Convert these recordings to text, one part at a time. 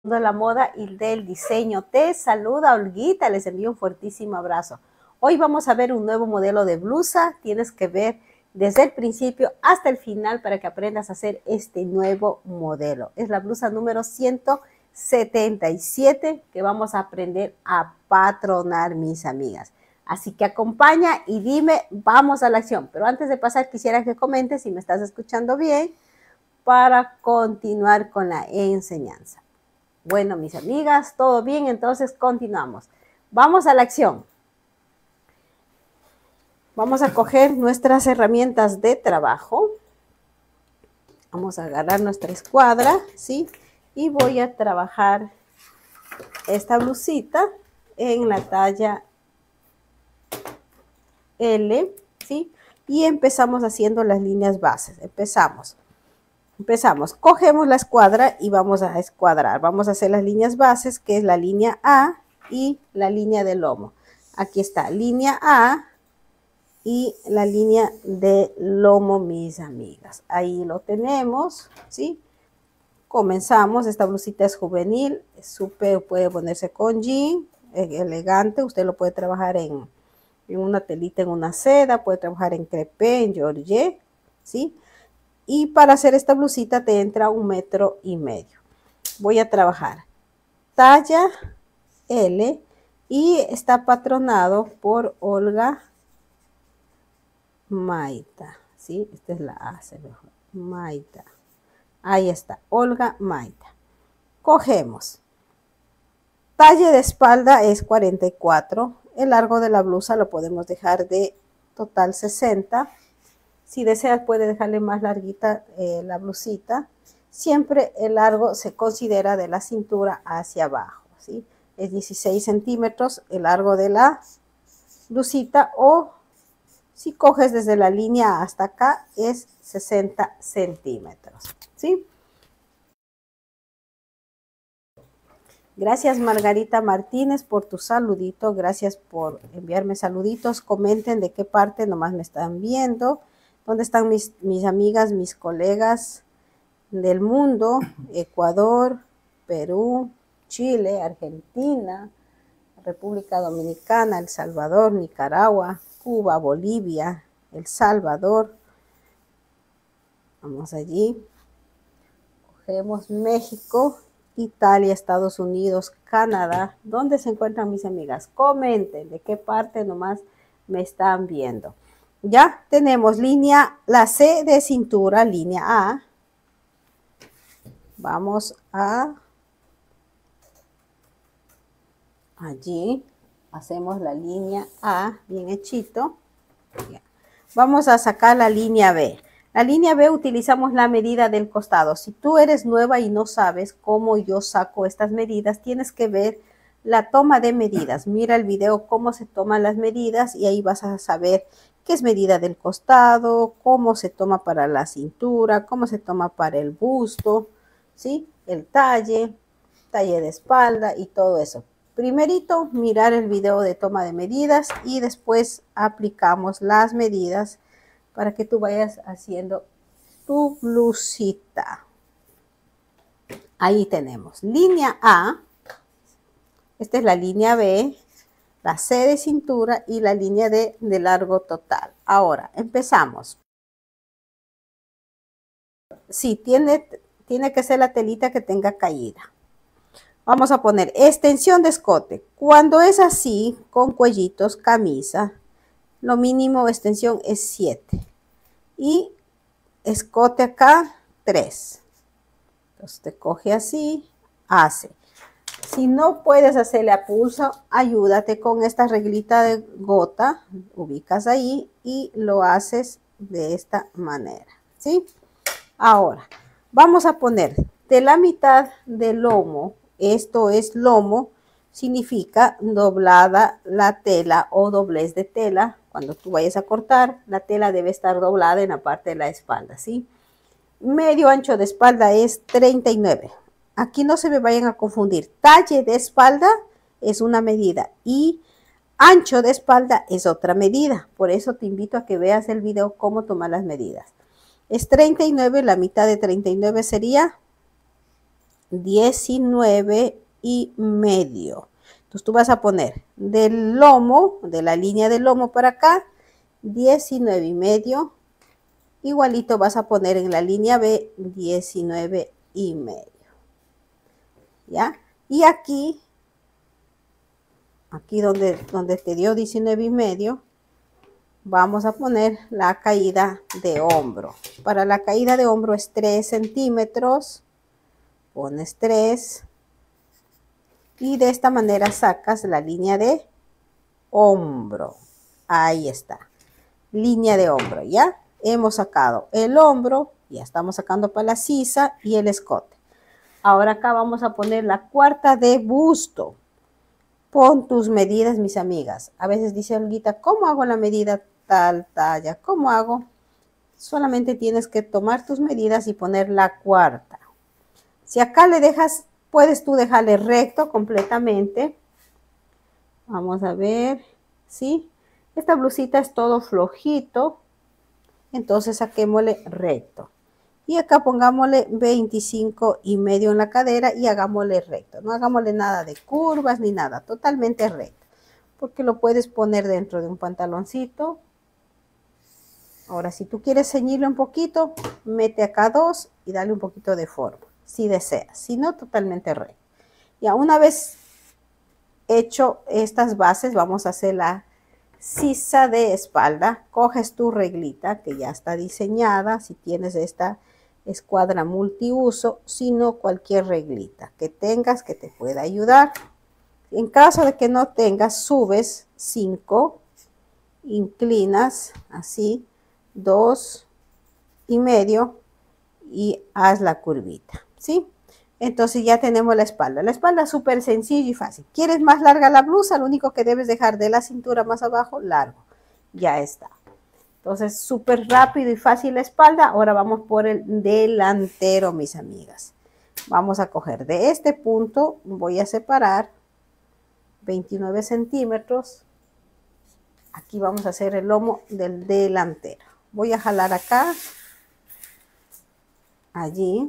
de la moda y del diseño. Te saluda Olguita, les envío un fuertísimo abrazo. Hoy vamos a ver un nuevo modelo de blusa. Tienes que ver desde el principio hasta el final para que aprendas a hacer este nuevo modelo. Es la blusa número 177 que vamos a aprender a patronar, mis amigas. Así que acompaña y dime, vamos a la acción. Pero antes de pasar, quisiera que comentes si me estás escuchando bien para continuar con la enseñanza. Bueno, mis amigas, todo bien, entonces continuamos. Vamos a la acción. Vamos a coger nuestras herramientas de trabajo. Vamos a agarrar nuestra escuadra, ¿sí? Y voy a trabajar esta blusita en la talla L, ¿sí? Y empezamos haciendo las líneas bases. Empezamos, cogemos la escuadra y vamos a escuadrar. Vamos a hacer las líneas bases, que es la línea A y la línea de lomo. Aquí está, línea A y la línea de lomo, mis amigas. Ahí lo tenemos, ¿sí? Comenzamos. Esta blusita es juvenil, súper, puede ponerse con jean, elegante. Usted lo puede trabajar en una telita, en una seda, puede trabajar en crepé, en georgette, ¿sí? Y para hacer esta blusita te entra 1,5 metros. Voy a trabajar talla L y está patronado por Olga Maita, ¿sí? Esta es la A, se ve Maita. Ahí está, Olga Maita. Cogemos. Talla de espalda es 44. El largo de la blusa lo podemos dejar de total 60. Si deseas, puede dejarle más larguita la blusita. Siempre el largo se considera de la cintura hacia abajo, ¿sí? Es 16 centímetros el largo de la blusita, o si coges desde la línea hasta acá es 60 centímetros, ¿sí? Gracias, Margarita Martínez, por tu saludito. Gracias por enviarme saluditos. Comenten de qué parte nomás me están viendo. ¿Dónde están mis amigas, mis colegas del mundo? Ecuador, Perú, Chile, Argentina, República Dominicana, El Salvador, Nicaragua, Cuba, Bolivia, El Salvador. Vamos allí. Cogemos México, Italia, Estados Unidos, Canadá. ¿Dónde se encuentran mis amigas? Comenten de qué parte nomás me están viendo. Ya tenemos línea, la C de cintura, línea A. Vamos a allí, hacemos la línea A bien hechito. Vamos a sacar la línea B. La línea B utilizamos la medida del costado. Si tú eres nueva y no sabes cómo yo saco estas medidas, tienes que ver la toma de medidas. Mira el video cómo se toman las medidas y ahí vas a saber qué es medida del costado, cómo se toma para la cintura, cómo se toma para el busto, ¿sí? El talle de espalda y todo eso. Primerito, mirar el video de toma de medidas y después aplicamos las medidas para que tú vayas haciendo tu blusita. Ahí tenemos línea A, esta es la línea B, la C de cintura y la línea D de largo total. Ahora, empezamos. Sí, tiene que ser la telita que tenga caída. Vamos a poner extensión de escote. Cuando es así, con cuellitos, camisa, lo mínimo extensión es 7. Y escote acá, 3. Entonces te coge así, hace. Si no puedes hacerle a pulso, ayúdate con esta reglita de gota, ubicas ahí y lo haces de esta manera, ¿sí? Ahora, vamos a poner de la mitad del lomo, esto es lomo, significa doblada la tela o doblez de tela. Cuando tú vayas a cortar, la tela debe estar doblada en la parte de la espalda, ¿sí? Medio ancho de espalda es 39. Aquí no se me vayan a confundir. Talle de espalda es una medida y ancho de espalda es otra medida. Por eso te invito a que veas el video cómo tomar las medidas. Es 39, la mitad de 39 sería 19,5. Entonces tú vas a poner del lomo, de la línea del lomo para acá, 19,5. Igualito vas a poner en la línea B 19,5. ¿Ya? Y aquí donde te dio 19,5, vamos a poner la caída de hombro. Para la caída de hombro es 3 centímetros. Pones 3. Y de esta manera sacas la línea de hombro. Ahí está. Línea de hombro, ¿ya? Hemos sacado el hombro. Ya estamos sacando para la sisa y el escote. Ahora acá vamos a poner la cuarta de busto. Pon tus medidas, mis amigas. A veces dice Olguita, ¿cómo hago la medida tal talla? ¿Cómo hago? Solamente tienes que tomar tus medidas y poner la cuarta. Si acá le dejas, puedes tú dejarle recto completamente. Vamos a ver, ¿sí? Esta blusita es todo flojito. Entonces saquémosle recto. Y acá pongámosle 25,5 en la cadera y hagámosle recto. No hagámosle nada de curvas ni nada, totalmente recto. Porque lo puedes poner dentro de un pantaloncito. Ahora, si tú quieres ceñirle un poquito, mete acá 2 y dale un poquito de forma, si deseas. Si no, totalmente recto. Ya una vez hecho estas bases, vamos a hacer la sisa de espalda. Coges tu reglita que ya está diseñada. Si tienes esta escuadra multiuso, sino cualquier reglita que tengas que te pueda ayudar. En caso de que no tengas, subes 5, inclinas así 2,5 y haz la curvita, ¿sí? Entonces ya tenemos la espalda. La espalda es súper sencilla y fácil. ¿Quieres más larga la blusa? Lo único que debes dejar de la cintura más abajo, largo. Ya está. Entonces, súper rápido y fácil la espalda. Ahora vamos por el delantero, mis amigas. Vamos a coger de este punto, voy a separar 29 centímetros. Aquí vamos a hacer el lomo del delantero. Voy a jalar acá, allí.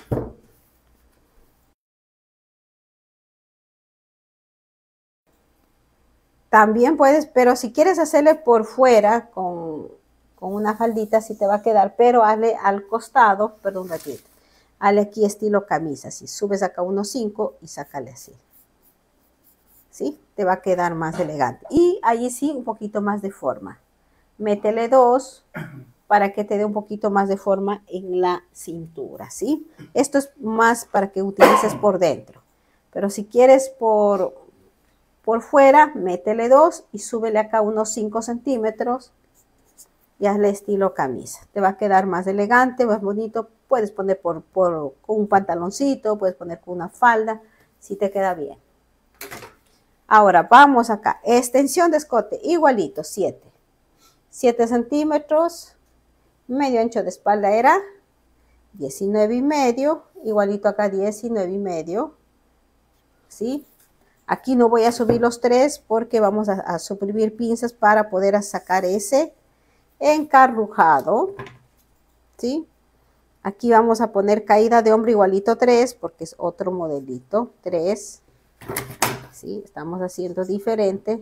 También puedes, pero si quieres hacerle por fuera con una faldita, sí te va a quedar, pero hazle al costado, perdón, un ratito. Hazle aquí estilo camisa, así subes acá unos 5 y sácale así. ¿Sí? Te va a quedar más elegante. Y allí sí, un poquito más de forma. Métele 2 para que te dé un poquito más de forma en la cintura, ¿sí? Esto es más para que utilices por dentro. Pero si quieres por fuera, métele 2 y súbele acá unos 5 centímetros y hazle estilo camisa. Te va a quedar más elegante, más bonito. Puedes poner con un pantaloncito, puedes poner con una falda, si te queda bien. Ahora vamos acá, extensión de escote, igualito, 7 centímetros, medio ancho de espalda era 19,5, igualito acá 19,5, ¿sí? Aquí no voy a subir los 3 porque vamos a suprimir pinzas para poder sacar ese encarrujado, ¿sí? Aquí vamos a poner caída de hombro igualito 3 porque es otro modelito, 3. ¿Sí? Estamos haciendo diferente.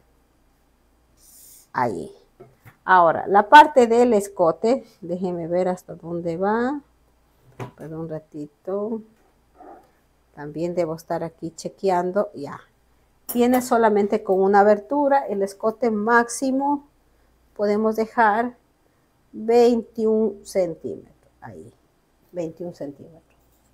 Ahí. Ahora, la parte del escote, déjenme ver hasta dónde va. Perdón un ratito. También debo estar aquí chequeando. Ya. Viene solamente con una abertura. El escote máximo podemos dejar 21 centímetros. Ahí. 21 centímetros.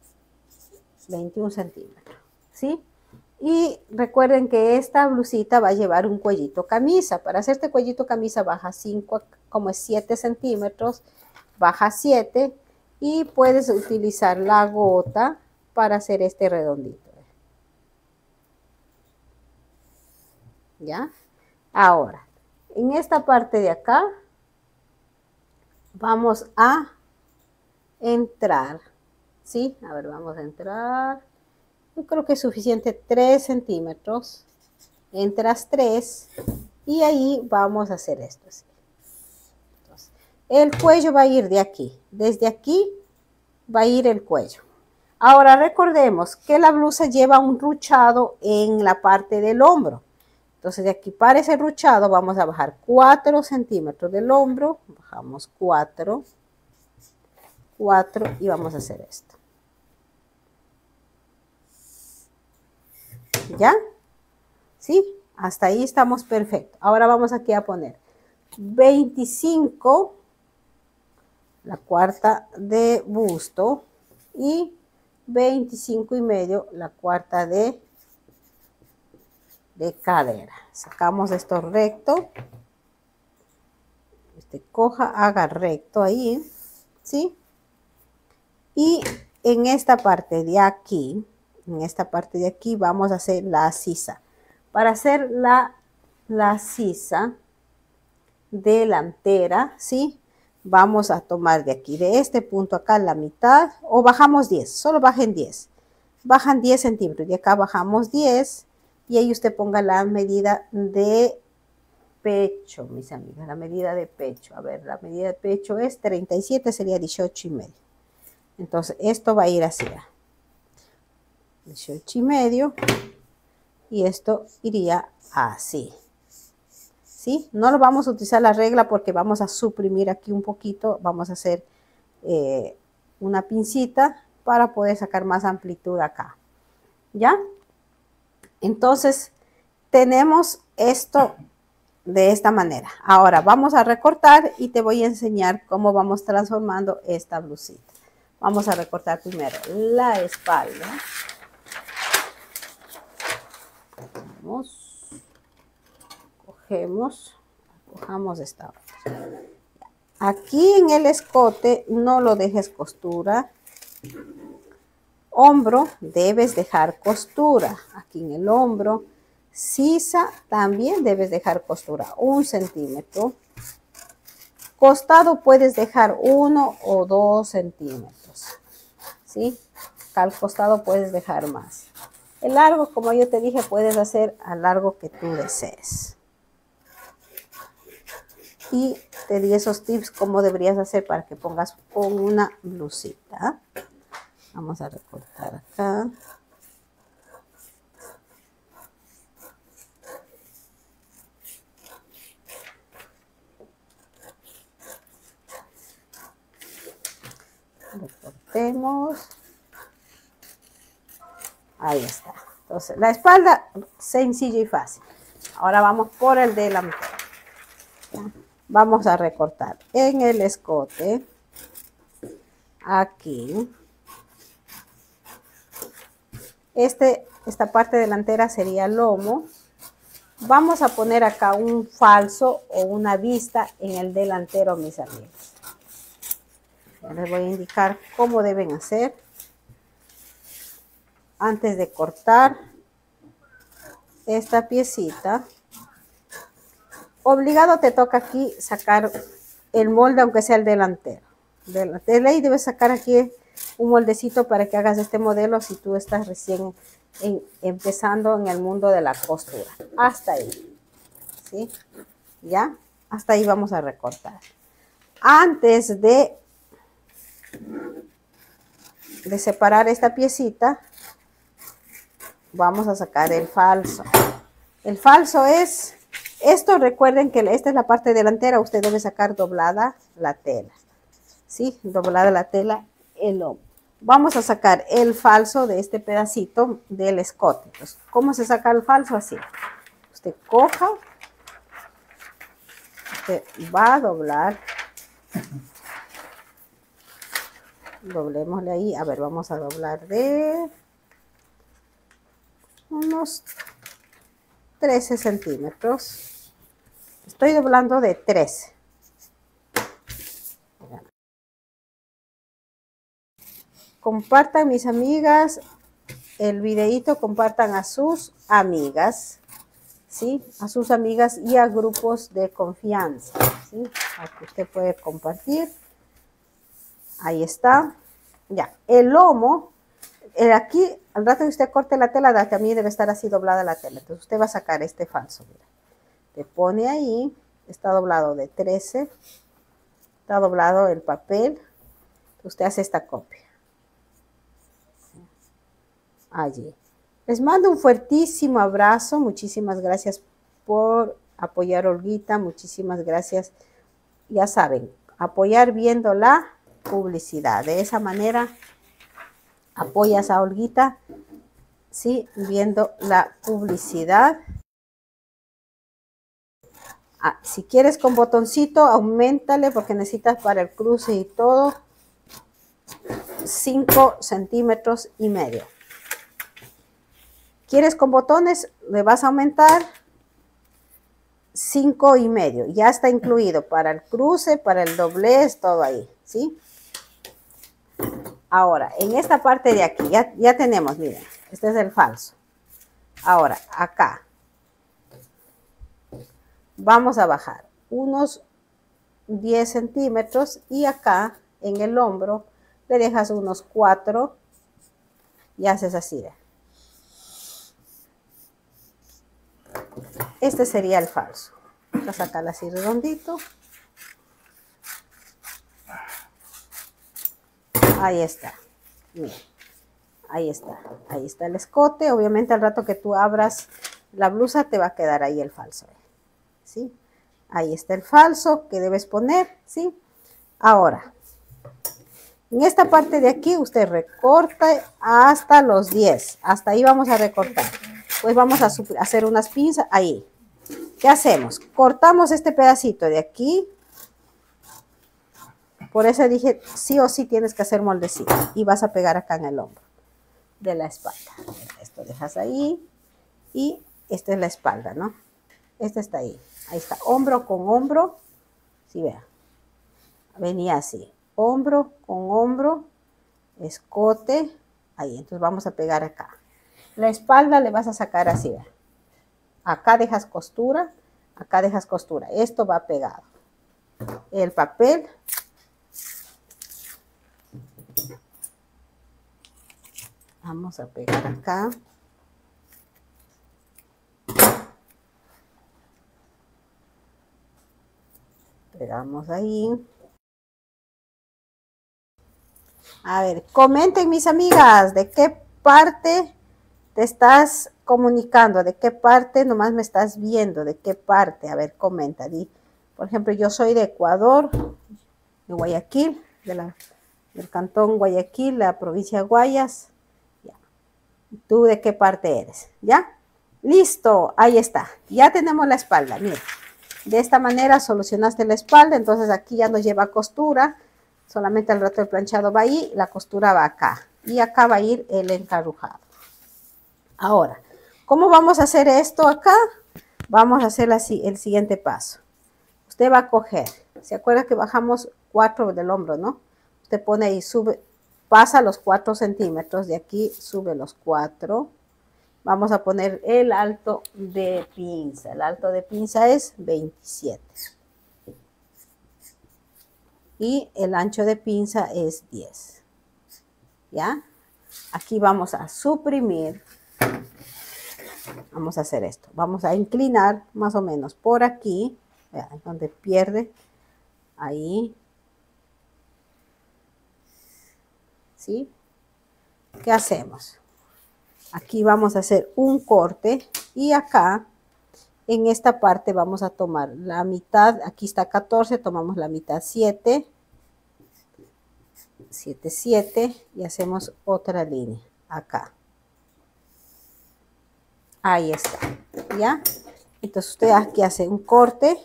21 centímetros. ¿Sí? Y recuerden que esta blusita va a llevar un cuellito camisa. Para hacerte cuellito camisa baja 5, como es 7 centímetros, baja 7 y puedes utilizar la gota para hacer este redondito. ¿Ya? Ahora, en esta parte de acá vamos a entrar. ¿Sí? A ver, vamos a entrar. Yo creo que es suficiente 3 centímetros. Entras 3 y ahí vamos a hacer esto. Así. Entonces, el cuello va a ir de aquí. Desde aquí va a ir el cuello. Ahora recordemos que la blusa lleva un ruchado en la parte del hombro. Entonces de aquí para ese ruchado vamos a bajar 4 centímetros del hombro. Bajamos 4, 4 y vamos a hacer esto. ¿Ya? ¿Sí? Hasta ahí estamos perfecto. Ahora vamos aquí a poner 25, la cuarta de busto, y 25,5, la cuarta de cadera. Sacamos esto recto. Coja, haga recto ahí, ¿sí? Y en esta parte de aquí, vamos a hacer la sisa. Para hacer la sisa delantera, ¿sí? Vamos a tomar de aquí, de este punto acá, la mitad, o bajamos 10, solo bajen 10. Bajan 10 centímetros, y acá bajamos 10, y ahí usted ponga la medida de pecho, mis amigas, la medida de pecho. A ver, la medida de pecho es 37, sería 18,5. Entonces, esto va a ir así, 18,5, y esto iría así. ¿Sí? No lo vamos a utilizar la regla porque vamos a suprimir aquí un poquito, vamos a hacer una pincita para poder sacar más amplitud acá. ¿Ya? Entonces, tenemos esto de esta manera. Ahora vamos a recortar y te voy a enseñar cómo vamos transformando esta blusita. Vamos a recortar primero la espalda. Cogemos esta otra. Aquí en el escote no lo dejes costura. Hombro debes dejar costura. Aquí en el hombro. Sisa también debes dejar costura, 1 centímetro. Costado puedes dejar 1 o 2 centímetros, ¿sí? Al costado puedes dejar más. El largo, como yo te dije, puedes hacer al largo que tú desees. Y te di esos tips cómo deberías hacer para que pongas con una blusita. Vamos a recortar acá. Recortemos. Ahí está. Entonces, la espalda, sencillo y fácil. Ahora vamos por el delantero. Vamos a recortar en el escote. Aquí. Esta parte delantera sería el lomo. Vamos a poner acá un falso o una vista en el delantero, mis amigos. Ya les voy a indicar cómo deben hacer. Antes de cortar esta piecita, obligado te toca aquí sacar el molde, aunque sea el delantero. De ley debes sacar aquí un moldecito para que hagas este modelo si tú estás recién empezando en el mundo de la costura. Hasta ahí, ¿sí? ¿Ya? Hasta ahí vamos a recortar. Antes de separar esta piecita, vamos a sacar el falso. El falso es, esto recuerden que esta es la parte delantera, usted debe sacar doblada la tela. ¿Sí? Doblada la tela, el lomo. Vamos a sacar el falso de este pedacito del escote. Entonces, ¿cómo se saca el falso? Así. Usted coja, usted va a doblar. Doblémosle ahí. A ver, vamos a doblar de unos 13 centímetros. Estoy doblando de 13. Compartan, mis amigas, el videito, compartan a sus amigas, ¿sí? A sus amigas y a grupos de confianza, ¿sí? Aquí usted puede compartir. Ahí está. Ya, el lomo, aquí, al rato que usted corte la tela, también debe estar así doblada la tela. Entonces usted va a sacar este falso, mira. Le pone ahí, está doblado de 13, está doblado el papel. Usted hace esta copia. allí. Les mando un fuertísimo abrazo. Muchísimas gracias por apoyar a Olguita. Muchísimas gracias. Ya saben, apoyar viendo la publicidad. De esa manera apoyas a Olguita, ¿sí? Viendo la publicidad. Si quieres con botoncito, aumentale porque necesitas para el cruce y todo 5 centímetros y medio. ¿Quieres con botones? Le vas a aumentar 5 y medio. Ya está incluido para el cruce, para el doblez, todo ahí, ¿sí? Ahora, en esta parte de aquí, ya tenemos, miren, este es el falso. Ahora, acá, vamos a bajar unos 10 centímetros y acá, en el hombro, le dejas unos 4 y haces así. Este sería el falso. Voy a sacarlo así redondito. Ahí está. Miren. Ahí está el escote. Obviamente al rato que tú abras la blusa te va a quedar ahí el falso, ¿sí? Ahí está el falso que debes poner, ¿sí? Ahora, en esta parte de aquí usted recorta hasta los 10. Hasta ahí vamos a recortar. Pues vamos a hacer unas pinzas ahí. ¿Qué hacemos? Cortamos este pedacito de aquí. Por eso dije, sí o sí tienes que hacer moldecito. Y vas a pegar acá en el hombro de la espalda. Esto dejas ahí. Y esta es la espalda, ¿no? Esta está ahí. Ahí está, hombro con hombro. Sí, vean. Venía así. Hombro con hombro. Escote. Ahí, entonces vamos a pegar acá. La espalda le vas a sacar así, vean. Acá dejas costura. Acá dejas costura. Esto va pegado. El papel. Vamos a pegar acá. Pegamos ahí. A ver, comenten mis amigas, ¿de qué parte te estás comunicando? ¿De qué parte nomás me estás viendo? ¿De qué parte? A ver, comenta. Por ejemplo, yo soy de Ecuador, de Guayaquil, del cantón Guayaquil, la provincia de Guayas. Ya. ¿Tú de qué parte eres? ¿Ya? Listo, ahí está. Ya tenemos la espalda, mira. De esta manera solucionaste la espalda, entonces aquí ya no lleva costura. Solamente al rato el planchado va ahí, la costura va acá. Y acá va a ir el encarujado. Ahora, ¿cómo vamos a hacer esto acá? Vamos a hacer así, el siguiente paso. Usted va a coger, ¿se acuerda que bajamos 4 del hombro, no? Usted pone ahí, sube, pasa los 4 centímetros, de aquí sube los 4. Vamos a poner el alto de pinza. El alto de pinza es 27. Y el ancho de pinza es 10. ¿Ya? Aquí vamos a suprimir. Vamos a hacer esto. Vamos a inclinar más o menos por aquí. Vean, donde pierde. Ahí. ¿Sí? ¿Qué hacemos? Aquí vamos a hacer un corte. Y acá, en esta parte, vamos a tomar la mitad. Aquí está 14, tomamos la mitad 7. 7, 7 y hacemos otra línea acá. Ahí está, ¿ya? Entonces usted aquí hace un corte,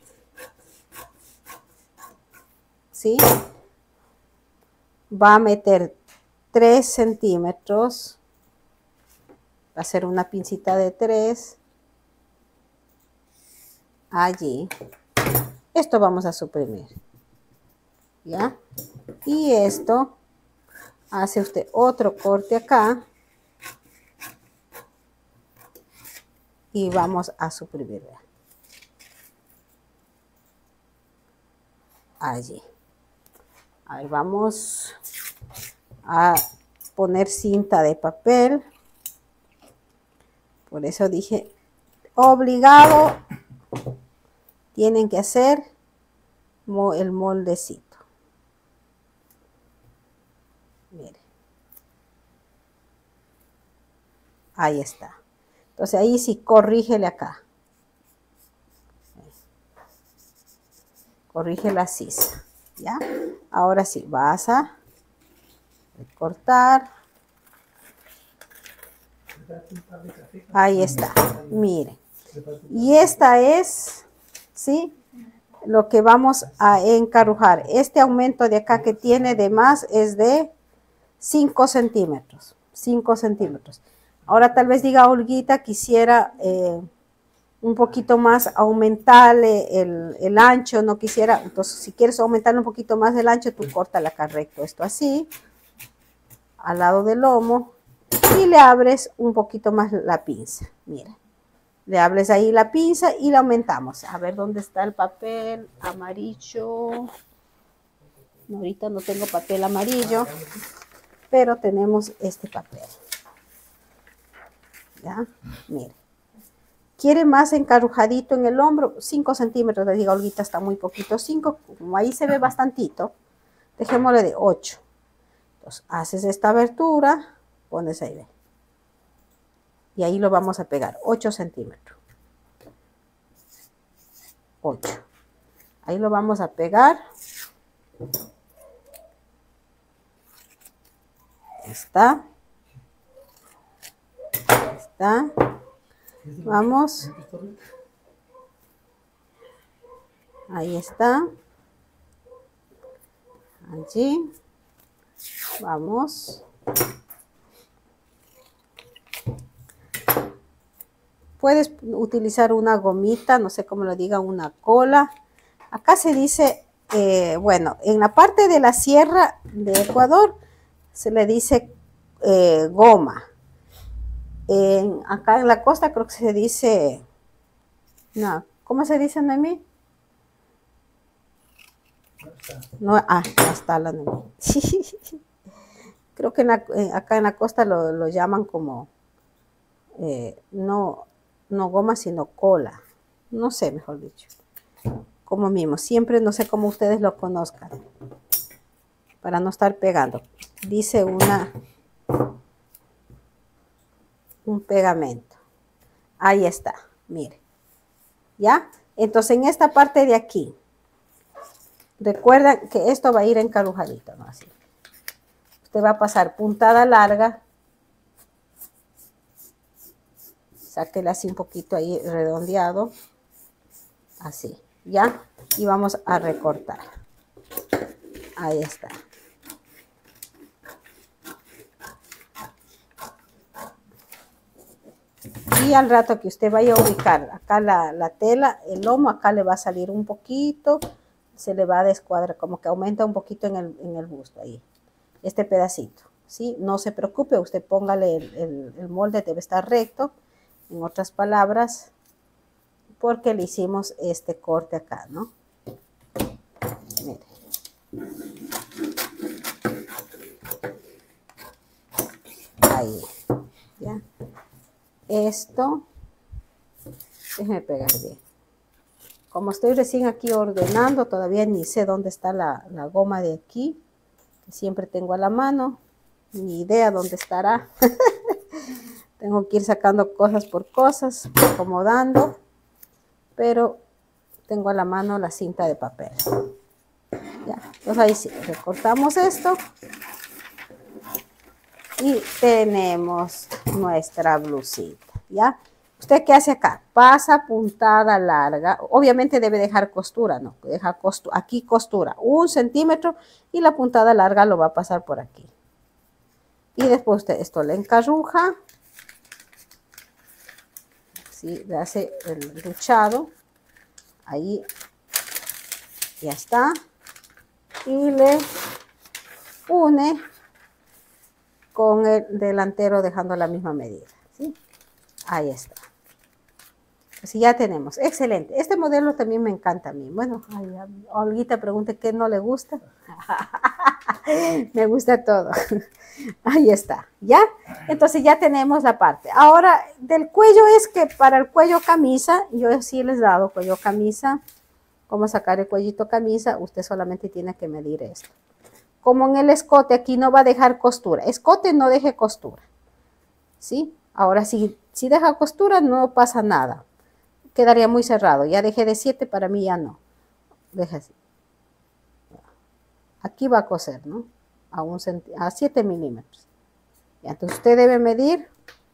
¿sí? Va a meter 3 centímetros, va a hacer una pincita de 3, allí. Esto vamos a suprimir, ¿ya? Y esto, hace usted otro corte acá. Y vamos a suprimir. Allí. A ver, vamos a poner cinta de papel. Por eso dije, obligado, tienen que hacer el moldecito. Mire. Ahí está. Entonces ahí sí, corrígele acá. Corrige la sisa, ¿ya? Ahora sí, vas a cortar. Ahí está, miren. Y esta es, ¿sí? Lo que vamos a encarujar. Este aumento de acá que tiene de más es de 5 centímetros. 5 centímetros. Ahora tal vez diga Olguita, quisiera un poquito más aumentarle el ancho, no quisiera. Entonces, si quieres aumentarle un poquito más el ancho, tú córtala acá recto. Esto así, al lado del lomo. Y le abres un poquito más la pinza. Mira. Le abres ahí la pinza y la aumentamos. A ver dónde está el papel amarillo. No, ahorita no tengo papel amarillo, pero tenemos este papel. ¿Ya? Mire. ¿Quiere más encarujadito en el hombro? 5 centímetros. Le digo, Olguita, está muy poquito. 5, como ahí se ve bastantito. Dejémosle de 8. Entonces, haces esta abertura, pones ahí, ve. Y ahí lo vamos a pegar, 8 centímetros. 8. Ahí lo vamos a pegar. Está. Está. Vamos. Ahí está. Allí. Vamos. Puedes utilizar una gomita, no sé cómo lo diga, una cola. Acá se dice, bueno, en la parte de la sierra de Ecuador se le dice goma. Acá en la costa creo que se dice, no, ¿cómo se dice, Noemí? No, no está la Noemí. Creo que acá en la costa lo llaman como, no goma, sino cola. No sé, mejor dicho. Como mismo, siempre no sé cómo ustedes lo conozcan. Para no estar pegando. Dice un pegamento. Ahí está, mire. ¿Ya? Entonces en esta parte de aquí, recuerden que esto va a ir encarujadito, ¿no? Así. Usted va a pasar puntada larga. Sáquela así un poquito ahí redondeado. Así, ¿ya? Y vamos a recortar. Ahí está. Y al rato que usted vaya a ubicar acá la tela, el lomo, acá le va a salir un poquito, se le va a descuadrar, como que aumenta un poquito en el busto ahí. Este pedacito, ¿sí? No se preocupe, usted póngale el molde, debe estar recto, en otras palabras, porque le hicimos este corte acá, ¿no? Mire. Ahí, ¿ya? Esto, déjenme pegar bien. Como estoy recién aquí ordenando, todavía ni sé dónde está la goma de aquí, que siempre tengo a la mano, ni idea dónde estará. Tengo que ir sacando cosas por cosas, acomodando, pero tengo a la mano la cinta de papel. Ya, entonces ahí sí, recortamos esto y tenemos nuestra blusita, ¿ya? ¿Usted qué hace acá? Pasa puntada larga, obviamente debe dejar costura, ¿no? Deja aquí costura, 1 centímetro y la puntada larga lo va a pasar por aquí. Y después usted esto le encarruja, ¿sí? Le hace el luchado, ahí ya está. Y le une con el delantero dejando la misma medida, ¿sí? Ahí está. Así ya tenemos. Excelente. Este modelo también me encanta a mí. Bueno, Olguita pregunta qué no le gusta. Me gusta todo. Ahí está. ¿Ya? Entonces ya tenemos la parte. Ahora, del cuello es que para el cuello camisa, yo sí les he dado cuello camisa. Cómo sacar el cuellito camisa, usted solamente tiene que medir esto. Como en el escote, aquí no va a dejar costura. Escote no deje costura, ¿sí? Ahora, si deja costura, no pasa nada. Quedaría muy cerrado. Ya dejé de 7, para mí ya no. Deja así. Aquí va a coser, ¿no? A 7 milímetros. Ya, entonces usted debe medir.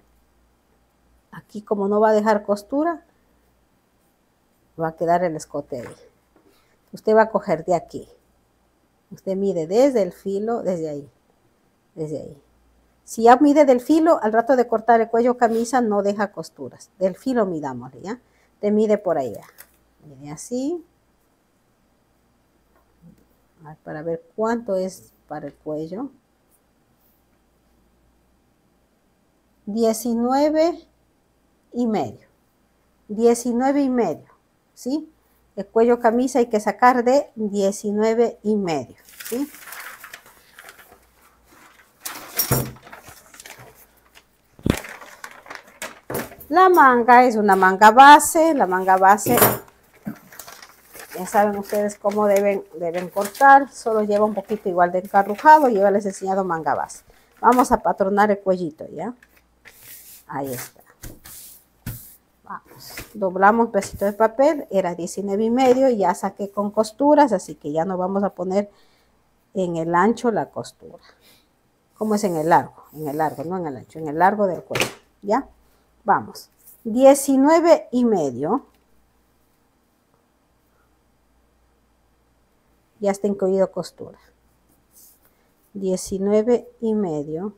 Aquí, como no va a dejar costura, va a quedar el escote ahí. Usted va a coger de aquí. Usted mide desde el filo, desde ahí. Desde ahí. Si ya mide del filo, al rato de cortar el cuello camisa, no deja costuras. Del filo midámosle, ¿ya? Te mide por ahí, ¿ya? Mide así. Para ver cuánto es para el cuello. 19 y medio. 19 y medio, ¿sí? El cuello camisa hay que sacar de 19 y medio, ¿sí? La manga es una manga base. La manga base, ya saben ustedes cómo deben cortar. Solo lleva un poquito igual de encarrujado. Yo ya les he enseñado manga base. Vamos a patronar el cuellito, ¿ya? Ahí está. Vamos. Doblamos un pedacito de papel. Era 19 y medio. Ya saqué con costuras, así que ya no vamos a poner en el ancho la costura. ¿Cómo es en el largo? En el largo, no en el ancho, en el largo del cuello, ¿ya? Vamos, 19 y medio. Ya está incluido costura. 19 y medio.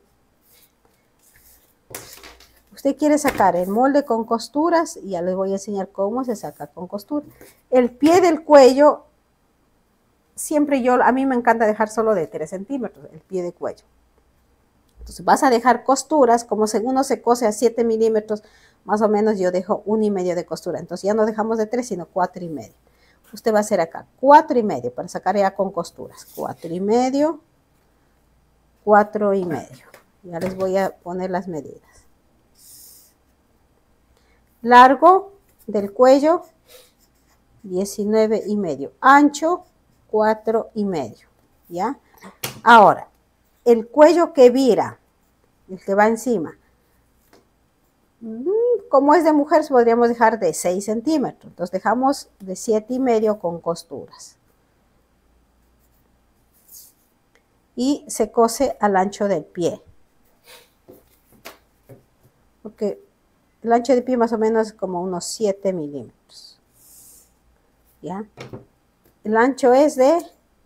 Usted quiere sacar el molde con costuras, y ya les voy a enseñar cómo se saca con costura. El pie del cuello, siempre a mí me encanta dejar solo de 3 centímetros el pie de cuello. Entonces vas a dejar costuras, como según uno se cose a 7 milímetros, más o menos yo dejo 1 y medio de costura. Entonces ya no dejamos de 3, sino 4 y medio. Usted va a hacer acá 4 y medio para sacar ya con costuras. 4 y medio, 4 y medio. Ya les voy a poner las medidas. Largo del cuello, 19 y medio. Ancho, 4 y medio. ¿Ya? Ahora, el cuello que vira, el que va encima, como es de mujer, podríamos dejar de 6 centímetros. Entonces dejamos de 7 y medio con costuras. Y se cose al ancho del pie. Porque el ancho del pie más o menos es como unos 7 milímetros. ¿Ya? El ancho es de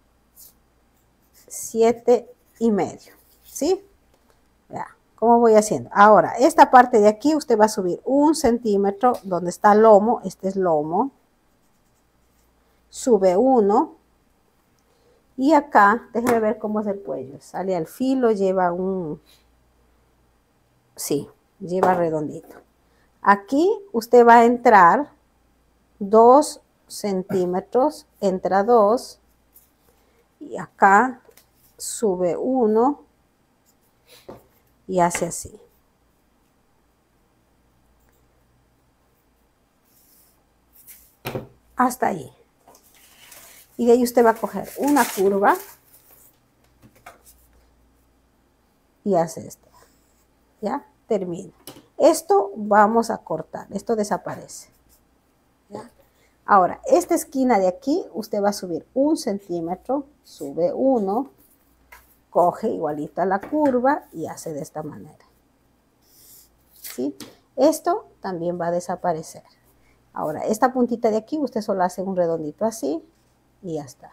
7 y medio. ¿Sí? Ya. ¿Cómo voy haciendo? Ahora, esta parte de aquí usted va a subir 1 centímetro donde está el lomo. Este es lomo. Sube 1. Y acá, déjeme ver cómo es el cuello. Sale al filo, lleva sí, lleva redondito. Aquí usted va a entrar 2 centímetros. Entra 2. Y acá sube 1. Y hace así. Hasta ahí. Y de ahí usted va a coger una curva. Y hace esto. ¿Ya? Termina. Esto vamos a cortar. Esto desaparece. ¿Ya? Ahora, esta esquina de aquí, usted va a subir 1 centímetro. Sube 1. Coge igualita la curva y hace de esta manera. ¿Sí? Esto también va a desaparecer. Ahora, esta puntita de aquí, usted solo hace un redondito así y ya está.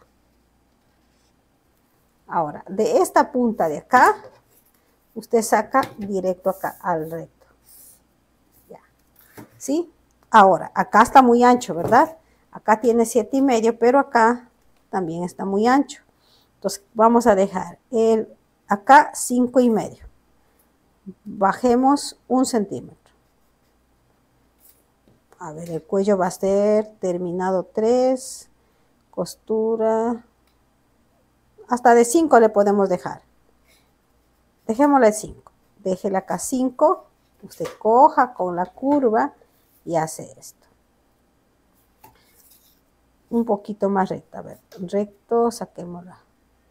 Ahora, de esta punta de acá, usted saca directo acá al recto. Ya. ¿Sí? Ahora, acá está muy ancho, ¿verdad? Acá tiene 7 y medio, pero acá también está muy ancho. Entonces, vamos a dejar acá 5 y medio. Bajemos 1 centímetro. A ver, el cuello va a ser terminado 3, costura, hasta de 5 le podemos dejar. Dejémosle 5. Déjele acá 5. Usted coja con la curva y hace esto. Un poquito más recto. A ver, recto, saquémosla.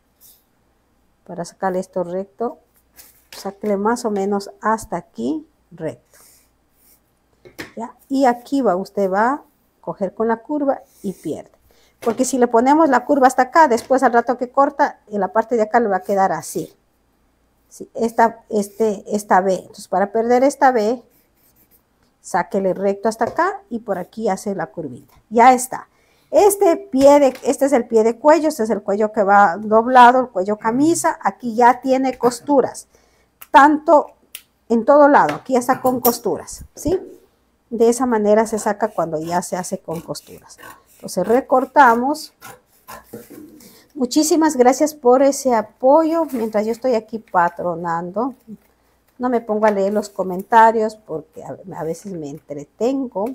Para sacarle esto recto, sáquele más o menos hasta aquí. recto. ¿Ya? Y aquí usted va a coger con la curva y pierde. Porque si le ponemos la curva hasta acá, después al rato que corta, en la parte de acá le va a quedar así. ¿Sí? Esta B. Entonces, para perder esta B, sáquele recto hasta acá y por aquí hace la curvita. Ya está. Este es el pie de cuello, este es el cuello que va doblado, el cuello camisa. Aquí ya tiene costuras, tanto en todo lado. Aquí ya está con costuras, ¿sí? De esa manera se saca cuando ya se hace con costuras. Entonces recortamos. Muchísimas gracias por ese apoyo. Mientras yo estoy aquí patronando, no me pongo a leer los comentarios porque a veces me entretengo.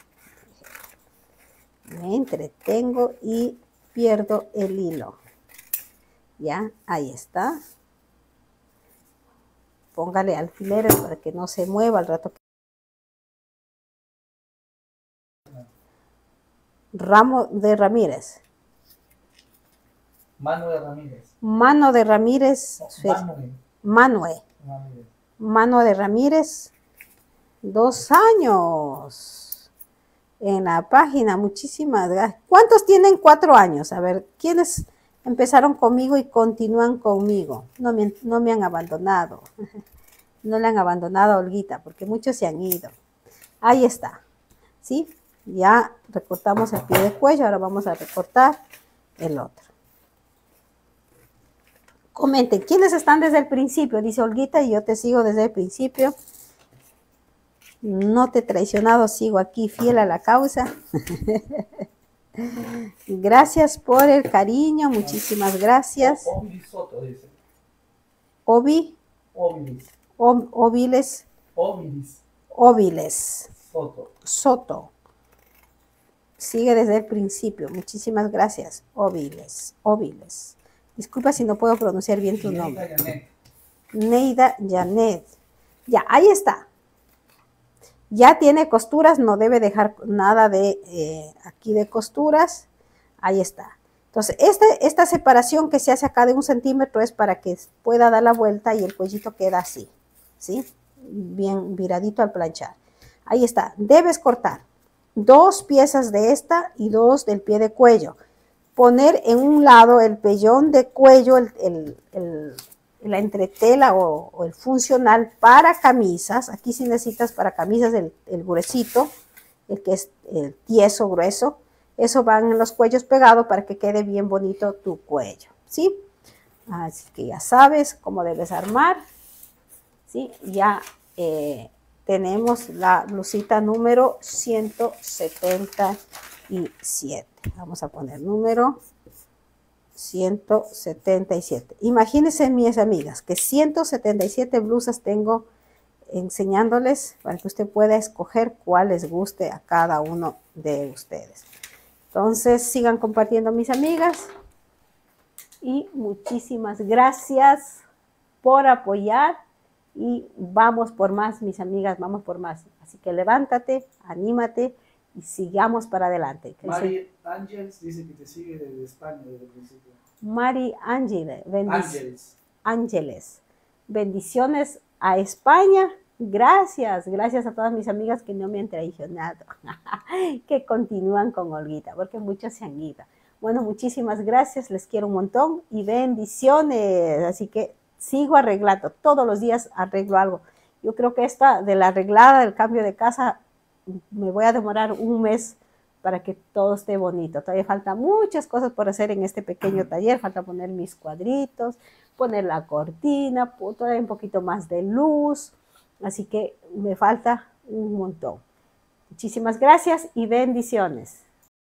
Y pierdo el hilo. Ya, ahí está. Póngale alfileres para que no se mueva al rato. Ramo de Ramírez. Mano de Ramírez. Mano de Ramírez. Mano de Ramírez. 2 años en la página. Muchísimas gracias. ¿Cuántos tienen 4 años? A ver, ¿quiénes empezaron conmigo y continúan conmigo? No me han abandonado. No le han abandonado a Olguita porque muchos se han ido. Ahí está. ¿Sí? Ya recortamos el pie de cuello. Ahora vamos a recortar el otro. Comenten, ¿quiénes están desde el principio? Dice Olguita, y yo te sigo desde el principio. No te he traicionado, sigo aquí fiel a la causa. Gracias por el cariño, muchísimas gracias. Ovi Soto, dice. Ovi. Ovilis. Óviles. Ovilis. Óviles. Soto. Soto. Sigue desde el principio, muchísimas gracias. Óviles. Óviles. Disculpa si no puedo pronunciar bien tu nombre. Neida Janet. Ya, ahí está. Ya tiene costuras, no debe dejar nada de aquí de costuras. Ahí está. Entonces, esta separación que se hace acá de 1 centímetro es para que pueda dar la vuelta y el cuellito queda así, ¿sí? Bien viradito al planchar. Ahí está. Debes cortar 2 piezas de esta y 2 del pie de cuello. Poner en un lado el pellón de cuello, la entretela o el funcional para camisas. Aquí sí necesitas para camisas el gruesito, el que es el tieso grueso. Eso van en los cuellos pegados para que quede bien bonito tu cuello, ¿sí? Así que ya sabes cómo debes armar, ¿sí? Ya tenemos la blusita número 177. Vamos a poner número 177. Imagínense, mis amigas, que 177 blusas tengo enseñándoles para que usted pueda escoger cuál les guste a cada uno de ustedes. Entonces, sigan compartiendo, mis amigas. Y muchísimas gracias por apoyar. Y vamos por más, mis amigas, vamos por más. Así que levántate, anímate y sigamos para adelante. Mari Ángeles dice que te sigue desde España desde el principio. Mari Ángeles. Bendiciones a España. Gracias a todas mis amigas que no me han traicionado, que continúan con Olguita, porque muchos se han ido. Bueno, muchísimas gracias, les quiero un montón y bendiciones. Así que sigo arreglando, todos los días arreglo algo. Yo creo que esta de la arreglada, del cambio de casa, me voy a demorar 1 mes para que todo esté bonito. Todavía faltan muchas cosas por hacer en este pequeño taller. Falta poner mis cuadritos, poner la cortina, todavía un poquito más de luz. Así que me falta un montón. Muchísimas gracias y bendiciones.